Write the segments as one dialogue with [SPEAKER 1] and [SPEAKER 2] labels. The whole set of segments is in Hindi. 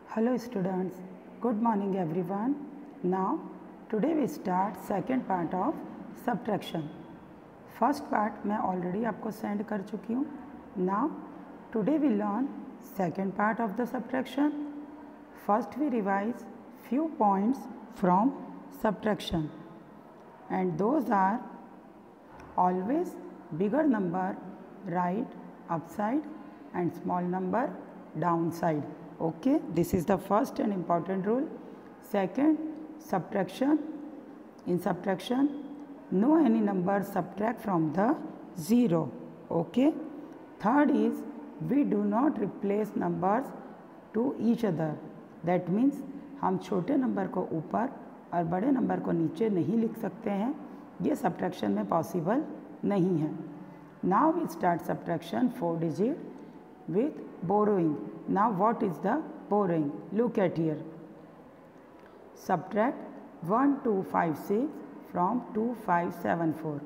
[SPEAKER 1] Hello students, good morning everyone. Now today we start second part of subtraction. First part मैं already आपको send कर चुकी हूँ. Now today we learn second part of the subtraction. First we revise few points from subtraction and those are always bigger number right upside and small number downside. Okay, this is the first and important rule. Second, subtraction. In subtraction, no any number subtract from the zero. Okay. Third is we do not replace numbers to each other. That means हम छोटे नंबर को ऊपर और बड़े नंबर को नीचे नहीं लिख सकते हैं. ये subtraction में possible नहीं है. Now we start subtraction 4 digit with borrowing. Now what is the borrowing? Look at here. Subtract 1256 from 2574.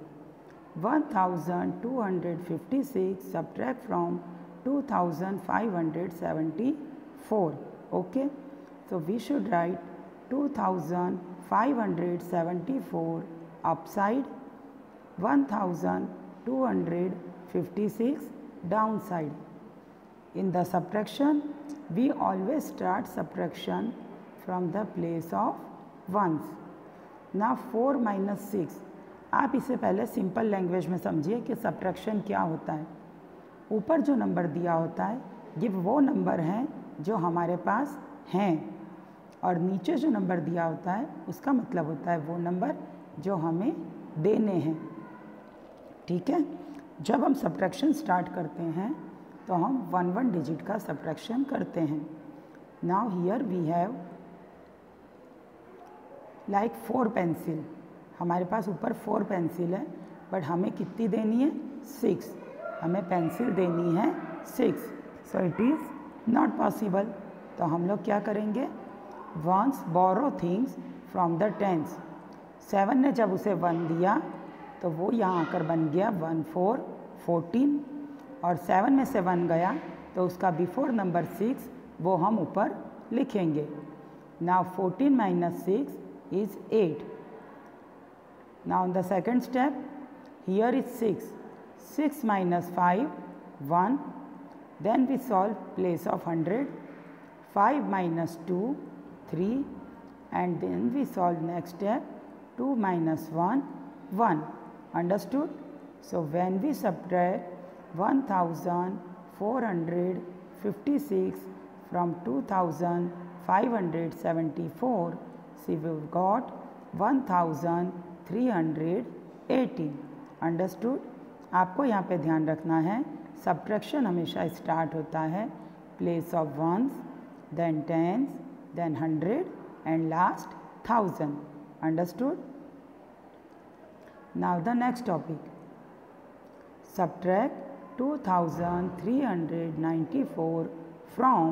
[SPEAKER 1] 1256 subtract from 2574. Okay. So we should write 2574 upside, 1256 downside. In the subtraction, we always start subtraction from the place of ones. Now 4 minus 6. आप इसे पहले सिंपल लैंग्वेज में समझिए कि सबट्रैक्शन क्या होता है. ऊपर जो नंबर दिया होता है ये वो नंबर हैं जो हमारे पास हैं और नीचे जो नंबर दिया होता है उसका मतलब होता है वो नंबर जो हमें देने हैं. ठीक है. जब हम सबट्रैक्शन स्टार्ट करते हैं तो हम 1 डिजिट का सबट्रैक्शन करते हैं. Now here we have like 4 pencil. हमारे पास ऊपर 4 पेंसिल है बट हमें कितनी देनी है 6. हमें पेंसिल देनी है 6. So it is not possible. तो हम लोग क्या करेंगे, ones borrow things from the tens. 7 ने जब उसे 1 दिया तो वो यहाँ आकर बन गया 1 4 14 और 7 में से 1 गया तो उसका बिफोर नंबर 6 वो हम ऊपर लिखेंगे. Now 14 minus 6 is 8. Now in the second step here is 6. 6 minus 5 1. Then we solve place of 100. 5 minus 2 3 and then we solve next step 2 minus 1 1. Understood? So when we subtract 1456 from 2574, see we've got 1380. Understood? आपको यहाँ पे ध्यान रखना है सब्ट्रैक्शन हमेशा स्टार्ट होता है place of ones, then tens, then 100 and last 1000. Understood? Now the next topic. Subtract 2394 from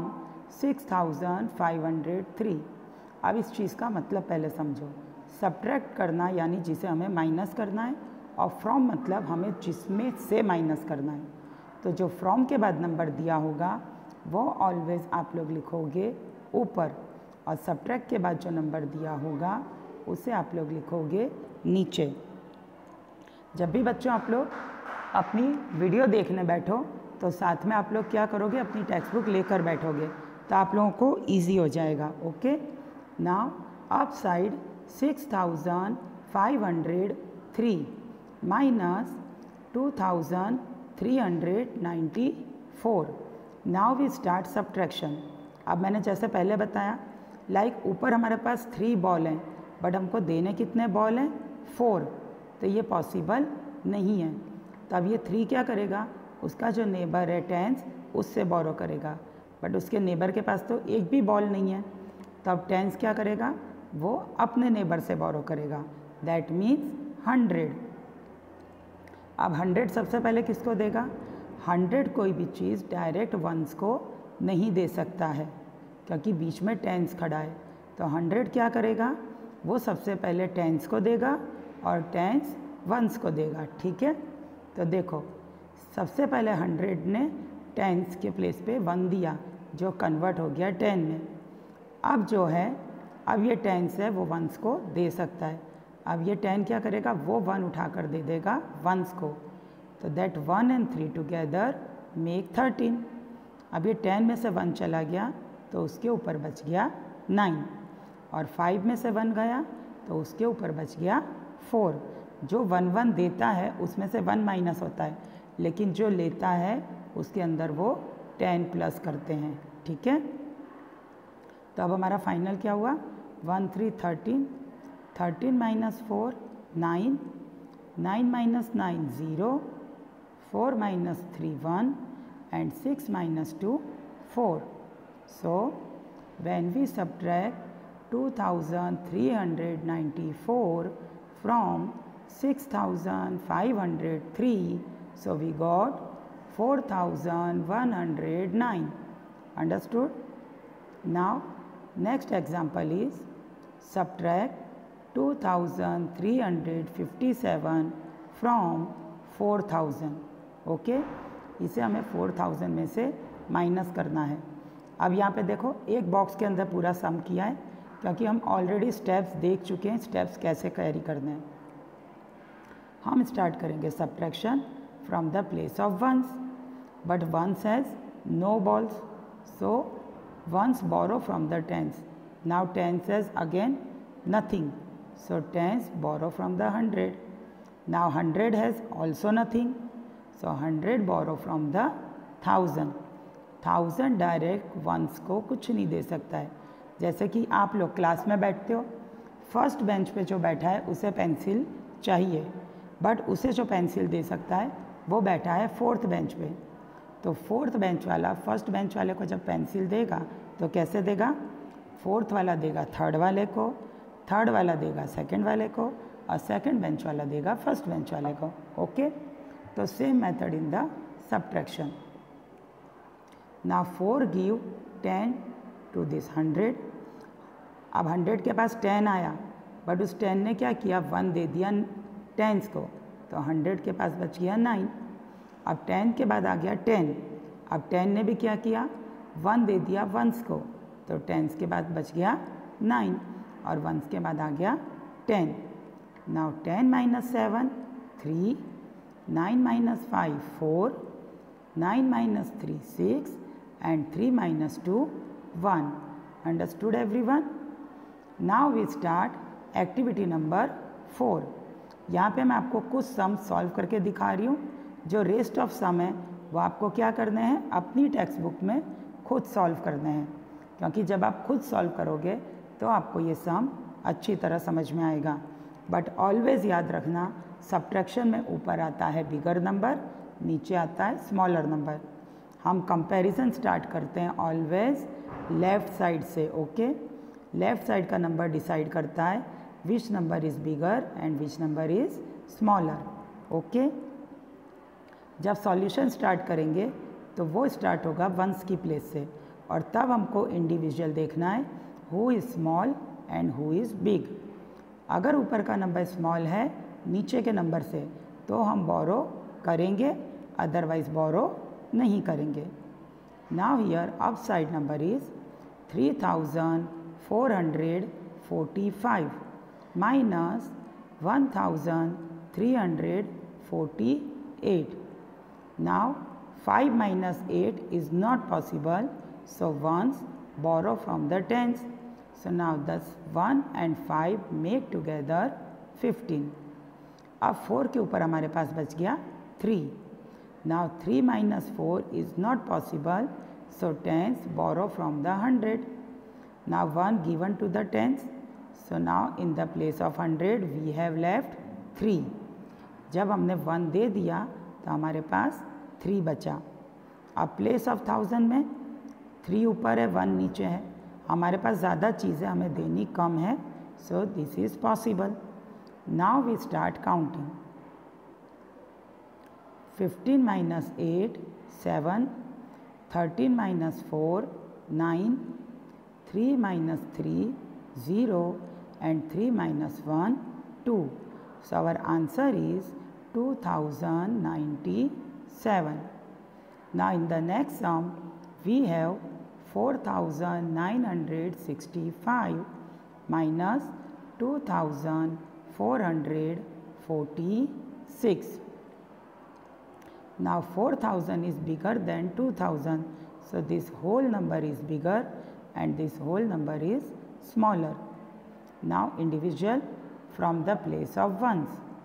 [SPEAKER 1] 6503. अब इस चीज़ का मतलब पहले समझो. सब्ट्रैक्ट करना यानी जिसे हमें माइनस करना है और फ्रॉम मतलब हमें जिसमें से माइनस करना है. तो जो फ्रॉम के बाद नंबर दिया होगा वो ऑलवेज आप लोग लिखोगे ऊपर और सब्ट्रैक्ट के बाद जो नंबर दिया होगा उसे आप लोग लिखोगे नीचे. जब भी बच्चों आप लोग अपनी वीडियो देखने बैठो तो साथ में आप लोग क्या करोगे, अपनी टेक्स्ट बुक लेकर बैठोगे तो आप लोगों को ईजी हो जाएगा. Okay. Now up side 6503 minus 2394. Now we start subtraction. अब मैंने जैसे पहले बताया लाइक ऊपर हमारे पास 3 बॉल हैं बट हमको देने कितने बॉल हैं 4. तो ये पॉसिबल नहीं है. तो अब ये 3 क्या करेगा, उसका जो नेबर है टेंस उससे बोरो करेगा बट उसके नेबर के पास तो एक भी बॉल नहीं है. तो अब टेंस क्या करेगा, वो अपने नेबर से बोरो करेगा. That means 100. अब 100 सबसे पहले किसको देगा, 100 कोई भी चीज़ डायरेक्ट वंस को नहीं दे सकता है क्योंकि बीच में टेंस खड़ा है. तो 100 क्या करेगा, वो सबसे पहले टेंस को देगा और टेंस वंस को देगा. ठीक है. तो देखो सबसे पहले 100 ने टेंस के प्लेस पे 1 दिया जो कन्वर्ट हो गया 10 में. अब जो है, अब ये टेंस है वो वंस को दे सकता है। अब ये 10 क्या करेगा, वो 1 उठा कर दे देगा वंस को। तो दैट 1 and 3 टुगेदर मेक 13। अब ये 10 में से 1 चला गया तो उसके ऊपर बच गया 9, और 5 में से 1 गया तो उसके ऊपर बच गया 4। जो 1 देता है उसमें से 1 माइनस होता है, लेकिन जो लेता है उसके अंदर वो 10 प्लस करते हैं। ठीक है, तो अब हमारा फाइनल क्या हुआ, 1 3 13, 13 minus 4 9, 9 minus 9 0, 4 minus 3 1, and 6 minus 2 4. So when we subtract 2394 from 6503, so we got 4109. Understood? Now next example is subtract 2357 from 4000. Okay, इसे हमें 4000 में से माइनस करना है। अब यहाँ पे देखो, एक बॉक्स के अंदर पूरा सम किया है, क्योंकि हम ऑलरेडी स्टेप्स देख चुके हैं, स्टेप्स कैसे कैरी करने हैं। हम स्टार्ट करेंगे subtraction from the place of ones, but ones has no balls, so ones borrow from the tens. Now tens has again nothing, so tens borrow from the 100. Now 100 has also nothing, so 100 borrow from the 1000. 1000 direct ones को कुछ नहीं दे सकता है। जैसे कि आप लोग क्लास में बैठते हो, फर्स्ट बेंच पे जो बैठा है उसे पेंसिल चाहिए, बट उसे जो पेंसिल दे सकता है वो बैठा है फोर्थ बेंच पे। तो फोर्थ बेंच वाला फर्स्ट बेंच वाले को जब पेंसिल देगा तो कैसे देगा, फोर्थ वाला देगा थर्ड वाले को, थर्ड वाला देगा सेकंड वाले को, और सेकंड बेंच वाला देगा फर्स्ट बेंच वाले को। ओके, तो same method in the subtraction. Now 4 give 10 to this 100। अब 100 के पास 10 आया, बट उस 10 ने क्या किया, 1 दे दिया टेंस को, तो 100 के पास बच गया 9। अब 10 के बाद आ गया 10, अब 10 ने भी क्या किया, 1 दे दिया वंस को, तो टेंस के बाद बच गया 9, और वंस के बाद आ गया 10। Now 10 minus 7 3, 9 minus 5 4, 9 minus 3 6, and 3 minus 2 1. Understood everyone? Now we start activity number 4. यहाँ पे मैं आपको कुछ सम सॉल्व करके दिखा रही हूँ। जो रेस्ट ऑफ सम है वो आपको क्या करने हैं, अपनी टेक्स्ट बुक में खुद सॉल्व करने हैं, क्योंकि जब आप खुद सॉल्व करोगे तो आपको ये सम अच्छी तरह समझ में आएगा। बट ऑलवेज़ याद रखना, सब्ट्रैक्शन में ऊपर आता है बिगर नंबर, नीचे आता है स्मॉलर नंबर। हम कंपैरिजन स्टार्ट करते हैं ऑलवेज लेफ़्ट साइड से। ओके, लेफ़्ट साइड का नंबर डिसाइड करता है which number is bigger and which number is smaller. Okay, जब सॉल्यूशन स्टार्ट करेंगे तो वो स्टार्ट होगा वंस की प्लेस से, और तब हमको इंडिविजुअल देखना है who is small and who is big. अगर ऊपर का नंबर स्मॉल है नीचे के नंबर से तो हम बोरो करेंगे, अदरवाइज बोरो नहीं करेंगे। Now here up side number is 3445 minus 1348। Now 5 minus 8 is not possible, so ones borrow from the tens. So now thus 1 and 5 make together 15. अब 4 के ऊपर हमारे पास बच गया 3. Now 3 minus 4 is not possible, so tens borrow from the 100. Now 1 given to the tens, so now in the place of 100 we have left 3. जब हमने 1 दे दिया तो हमारे पास 3 बचा। अब प्लेस ऑफ 1000 में 3 ऊपर है 1 नीचे है, हमारे पास ज़्यादा चीज़ें हमें देनी कम है, so this is possible. Now we start counting. 15 minus 8 7, 13 minus 4 9, 3 minus 3 0, and 3 minus 1 2. So our answer is 2097. Now in the next sum we have 4965 minus 2446. Now 4000 is bigger than 2000, so this whole number is bigger and this whole number is smaller. Now individual from the place of ones.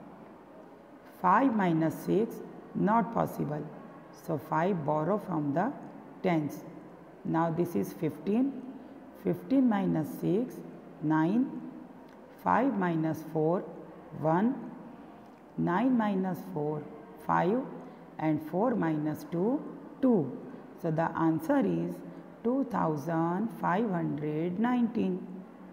[SPEAKER 1] 5 minus 6 not possible, so 5 borrow from the tens. Now this is 15. 15 minus 6 9. 5 minus 4 1. 9 minus 4 5 and 4 minus 2 2. So the answer is 2519.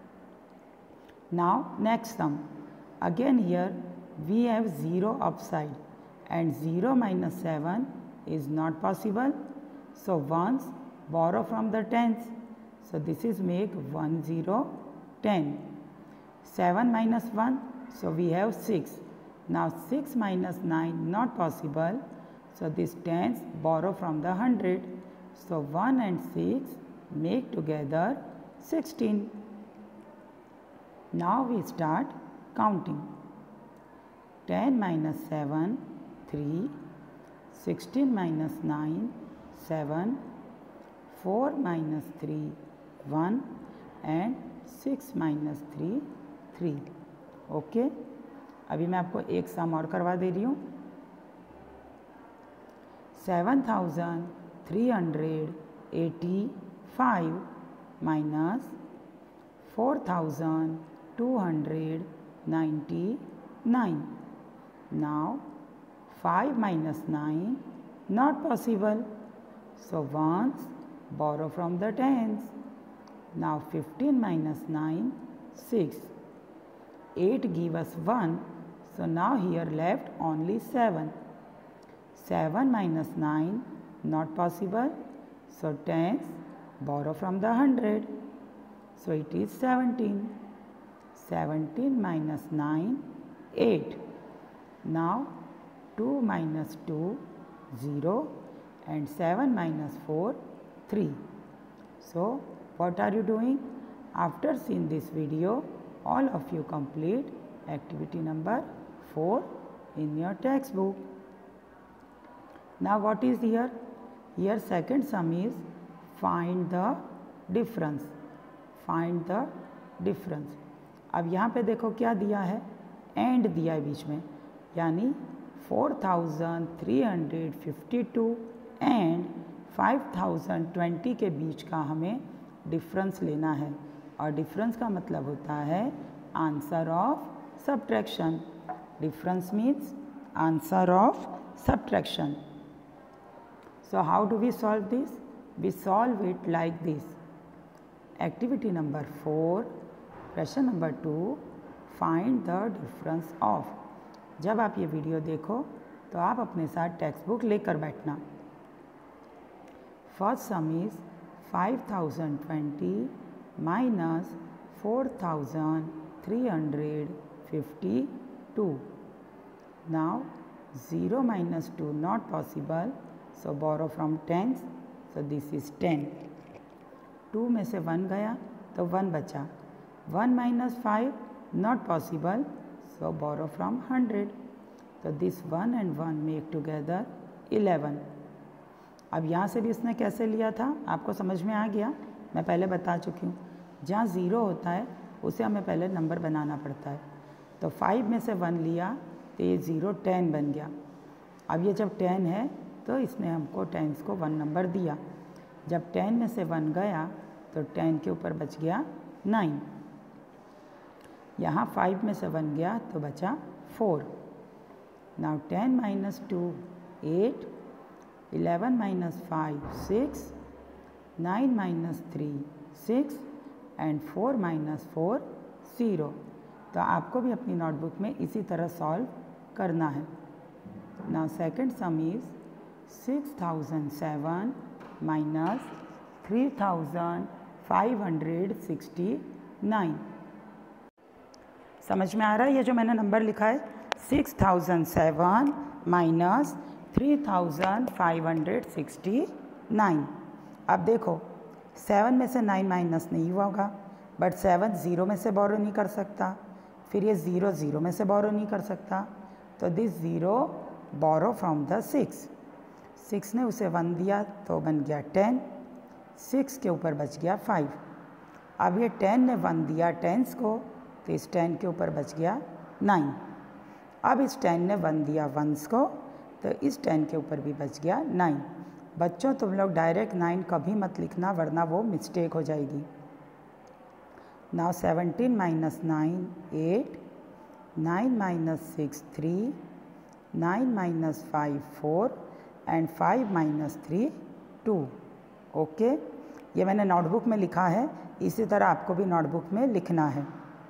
[SPEAKER 1] Now next sum. Again here we have 0 upside and 0 minus 7 is not possible. So ones borrow from the tens. So this is make 1 0 10. 7 minus 1, so we have 6. Now 6 minus 9 not possible. So this tens borrow from the 100. So 1 and 6 make together 16. Now we start counting. 10 minus 7 3. 16 minus 9 7. 4 minus 3 1 and 6 minus 3 3. Okay, अभी मैं आपको एक सम और करवा दे रही हूँ. 7385 minus 4299. Now 5 minus 9 not possible. So ones borrow from the tens. Now 15 minus 9 6. 8 give us 1. So now here left only 7. 7 minus 9 not possible. So tens borrow from the 100. So it is 17. 17 minus 9 8. Now 2 minus 2 0 and 7 minus 4 3. So what are you doing? After seeing this video, all of you complete activity number 4 in your textbook. Now what is here? Here second sum is find the difference. Find the difference. अब यहाँ पे देखो क्या दिया है, एंड दिया है बीच में, यानी 4352 एंड 5020 के बीच का हमें डिफरेंस लेना है. और डिफरेंस का मतलब होता है answer of subtraction. Difference means answer of subtraction. So how do we solve this? We solve it like this. Activity number 4, question number 2, find the difference of. जब आप ये वीडियो देखो तो आप अपने साथ टेक्स्ट बुक लेकर बैठना. First sum is 5020 minus 4352. Now 0 minus 2 not possible. So borrow from tens. So this is 10. 2 में से 1 गया तो 1 बचा. 1 minus 5 not possible. So borrow from 100. So this 1 and 1 make together 11. अब यहाँ से भी इसने कैसे लिया था आपको समझ में आ गया. मैं पहले बता चुकी हूँ. जहाँ 0 होता है उसे हमें पहले नंबर बनाना पड़ता है. तो 5 में से 1 लिया तो ये 0 10 बन गया. अब ये जब 10 है तो इसने हमको टेंस को 1 नंबर दिया. जब 10 में से 1 गया तो 10 के ऊपर बच गया 9. यहाँ 5 में से 1 गया तो बचा 4. Now 10 minus 2 8. 11 minus 5 6. 9 minus 3 6 and 4 minus 4 0. तो आपको भी अपनी नोटबुक में इसी तरह सॉल्व करना है. Now second sum is 6007 minus 3569. समझ में आ रहा है ये जो मैंने नंबर लिखा है 6007 minus 3569. अब देखो 7 में से 9 माइनस नहीं हुआ होगा, बट 7 0 में से बोरो नहीं कर सकता, फिर ये 0 0 में से बोरो नहीं कर सकता, तो दिस 0 बोरो फ्रॉम द 6। 6 ने उसे 1 दिया तो बन गया 10, 6 के ऊपर बच गया 5। अब ये 10 ने 1 दिया टेंस को, तो इस 10 के ऊपर बच गया 9। अब इस 10 ने 1 दिया वंस को, तो इस 10 के ऊपर भी बच गया 9। बच्चों तुम लोग डायरेक्ट 9 कभी मत लिखना, वरना वो मिस्टेक हो जाएगी। Now 17 minus 9 8, 9 minus 6 3, 9 minus 5 4 and 5 minus 3 2। Okay, ये मैंने नोटबुक में लिखा है, इसी तरह आपको भी नोटबुक में लिखना है।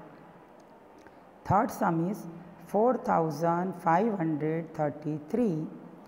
[SPEAKER 1] Third sum is 4533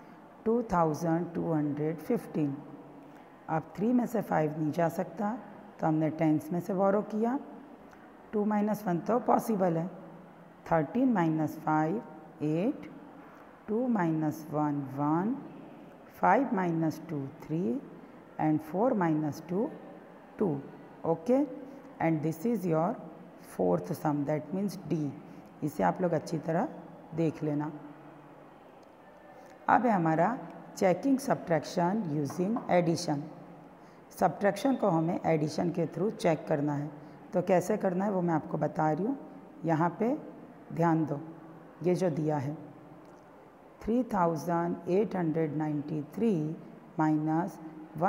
[SPEAKER 1] 2215। अब 3 में से 5 नहीं जा सकता, तो हमने टेंस में से बोरो किया। 2 माइनस 1 तो पॉसिबल है। 13 minus 5 8, 2 minus 1 1, 5 minus 2 3 and 4 minus 2 2। Okay, and this is your fourth sum, that means D. इसे आप लोग अच्छी तरह देख लेना। अब है हमारा checking subtraction using addition. Subtraction को हमें एडिशन के थ्रू चेक करना है, तो कैसे करना है वो मैं आपको बता रही हूँ। यहाँ पे ध्यान दो, ये जो दिया है 3893 माइनस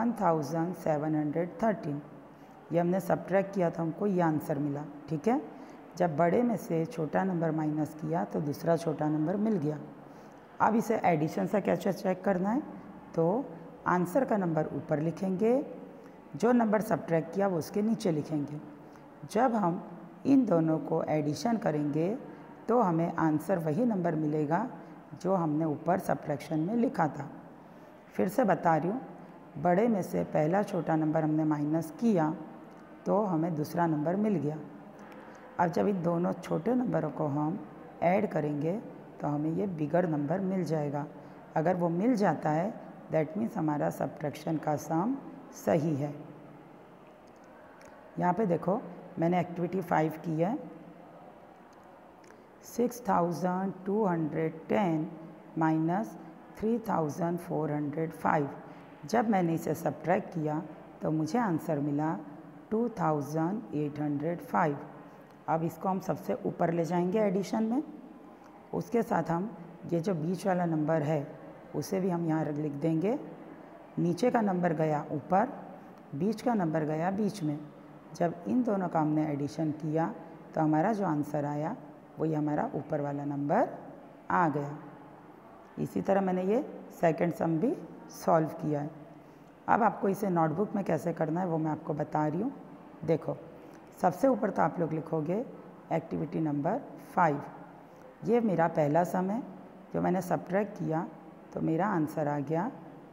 [SPEAKER 1] 1713, ये हमने सब्ट्रैक्ट किया था, हमको ये आंसर मिला। ठीक है, जब बड़े में से छोटा नंबर माइनस किया तो दूसरा छोटा नंबर मिल गया। अब इसे एडिशन से कैसे चेक करना है, तो आंसर का नंबर ऊपर लिखेंगे, जो नंबर सब्ट्रैक्ट किया वो उसके नीचे लिखेंगे। जब हम इन दोनों को एडिशन करेंगे तो हमें आंसर वही नंबर मिलेगा जो हमने ऊपर सब्ट्रैक्शन में लिखा था। फिर से बता रही हूँ, बड़े में से पहला छोटा नंबर हमने माइनस किया तो हमें दूसरा नंबर मिल गया। अब जब इन दोनों छोटे नंबरों को हम ऐड करेंगे तो हमें ये बिगर नंबर मिल जाएगा। अगर वो मिल जाता है दैट मीन्स हमारा सब्ट्रैक्शन का सम सही है। यहाँ पे देखो मैंने एक्टिविटी 5 की है। 6210 माइनस 3405। जब मैंने इसे सब्ट्रैक्ट किया तो मुझे आंसर मिला 2805। अब इसको हम सबसे ऊपर ले जाएंगे एडिशन में। उसके साथ हम ये जो बीच वाला नंबर है उसे भी हम यहाँ लिख देंगे। नीचे का नंबर गया ऊपर, बीच का नंबर गया बीच में। जब इन दोनों का हमने एडिशन किया तो हमारा जो आंसर आया वही हमारा ऊपर वाला नंबर आ गया। इसी तरह मैंने ये सेकंड सम भी सॉल्व किया है। अब आपको इसे नोटबुक में कैसे करना है वो मैं आपको बता रही हूँ। देखो, सबसे ऊपर तो आप लोग लिखोगे एक्टिविटी नंबर 5। ये मेरा पहला सम है जो मैंने सब्ट्रैक्ट किया तो मेरा आंसर आ गया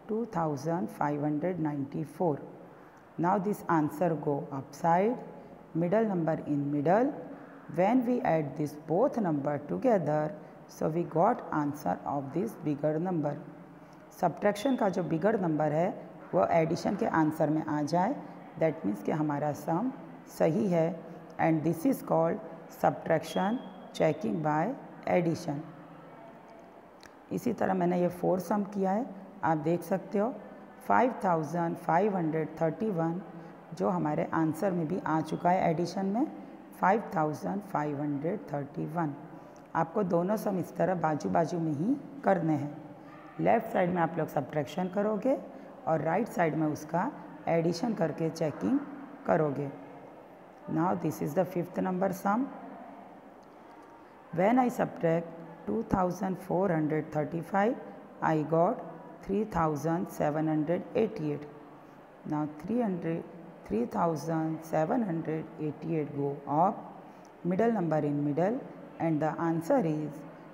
[SPEAKER 1] 2594। Now this answer go upside, middle number in middle. When we add this both number together so we got answer of this bigger number. Subtraction का जो बिगर नंबर है वो एडिशन के आंसर में आ जाए, दैट मीन्स कि हमारा सम सही है। And this is called subtraction checking by addition. इसी तरह मैंने ये 4 सम किया है, आप देख सकते हो। 5531 जो हमारे आंसर में भी आ चुका है एडिशन में 5531। आपको दोनों सम इस तरह बाजू बाजू में ही करने हैं। लेफ़्ट साइड में आप लोग सब्ट्रैक्शन करोगे और राइट साइड में उसका एडिशन करके चेकिंग करोगे। Now this is the 5th number sum. When I subtract 2435 I got 3788. Now 3788 go up, middle number in middle, and the answer is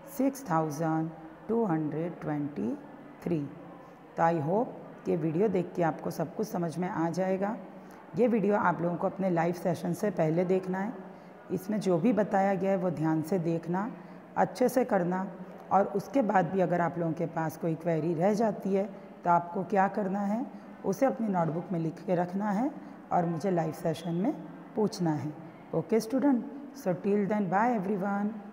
[SPEAKER 1] 6223. तो आई होप कि वीडियो देख के आपको सब कुछ समझ में आ जाएगा। ये वीडियो आप लोगों को अपने लाइव सेशन से पहले देखना है। इसमें जो भी बताया गया है वो ध्यान से देखना, अच्छे से करना, और उसके बाद भी अगर आप लोगों के पास कोई क्वेरी रह जाती है तो आपको क्या करना है, उसे अपनी नोटबुक में लिख के रखना है और मुझे लाइव सेशन में पूछना है। Okay student, so till then bye everyone.